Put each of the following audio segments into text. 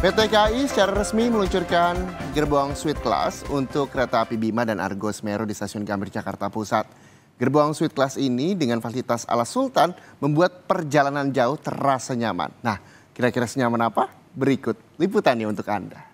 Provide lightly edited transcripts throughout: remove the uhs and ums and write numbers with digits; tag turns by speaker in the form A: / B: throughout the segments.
A: PT KAI secara resmi meluncurkan gerbong Suite Class untuk kereta api Bima dan Argo Semeru di Stasiun Gambir, Jakarta Pusat. Gerbong Suite Class ini dengan fasilitas ala Sultan membuat perjalanan jauh terasa nyaman. Nah, kira-kira senyaman apa? Berikut liputannya untuk Anda.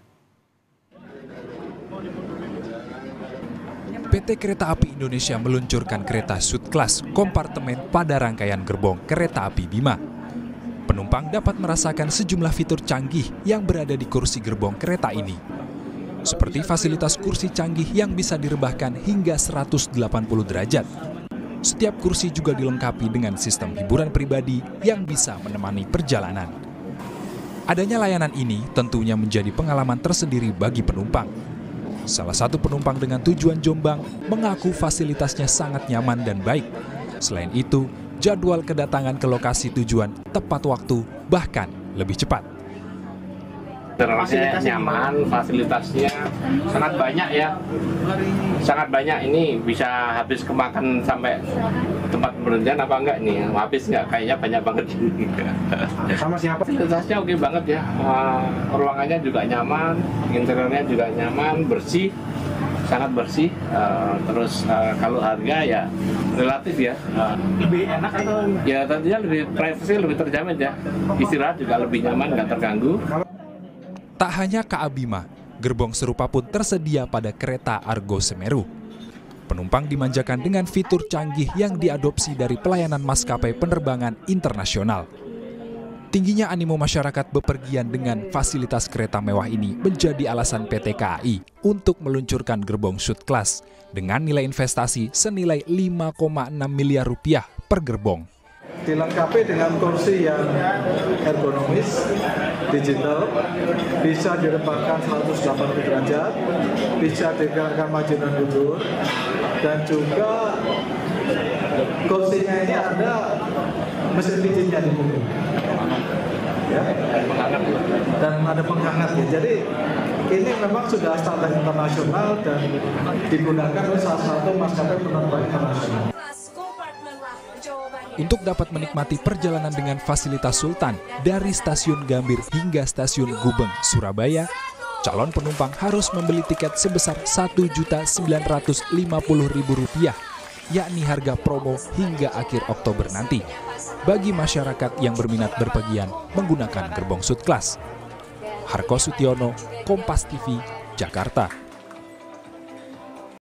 B: PT Kereta Api Indonesia meluncurkan kereta Suite Class kompartemen pada rangkaian gerbong kereta api Bima. Penumpang dapat merasakan sejumlah fitur canggih yang berada di kursi gerbong kereta ini. Seperti fasilitas kursi canggih yang bisa direbahkan hingga 180 derajat. Setiap kursi juga dilengkapi dengan sistem hiburan pribadi yang bisa menemani perjalanan. Adanya layanan ini tentunya menjadi pengalaman tersendiri bagi penumpang. Salah satu penumpang dengan tujuan Jombang mengaku fasilitasnya sangat nyaman dan baik. Selain itu, jadwal kedatangan ke lokasi tujuan tepat waktu, bahkan lebih cepat.
C: Fasilitasnya nyaman, fasilitasnya sangat banyak ya. Sangat banyak, ini bisa habis kemakan sampai tempat pemberhentian apa enggak nih? Habis enggak? Kayaknya banyak banget ini. Sama siapa? Fasilitasnya oke banget ya. Ruangannya juga nyaman, interiornya juga nyaman, bersih. Sangat bersih, terus kalau harga ya relatif ya. Lebih enak atau? Ya tentunya lebih privasi, lebih terjamin ya. Istirahat juga lebih nyaman, nggak terganggu.
B: Tak hanya KA Bima, gerbong serupa pun tersedia pada kereta Argo Semeru. Penumpang dimanjakan dengan fitur canggih yang diadopsi dari pelayanan maskapai penerbangan internasional. Tingginya animo masyarakat bepergian dengan fasilitas kereta mewah ini menjadi alasan PT KAI untuk meluncurkan gerbong Suite Class dengan nilai investasi senilai 5,6 miliar rupiah per gerbong.
D: Dilengkapi dengan kursi yang ergonomis, digital, bisa direbahkan 180 derajat, bisa digerakkan maju dan mundur, dan juga kursinya ini ada mesin pijinya di punggung. Ya, dan ada penghangat ya. Jadi ini memang sudah standar internasional dan digunakan oleh salah satu maskapai penerbangan internasional.
B: Untuk dapat menikmati perjalanan dengan fasilitas Sultan dari Stasiun Gambir hingga Stasiun Gubeng, Surabaya, calon penumpang harus membeli tiket sebesar Rp1.950.000, yakni harga promo hingga akhir Oktober nanti, bagi masyarakat yang berminat berpergian menggunakan gerbong Suite Class. Harko Sutiono, Kompas TV, Jakarta.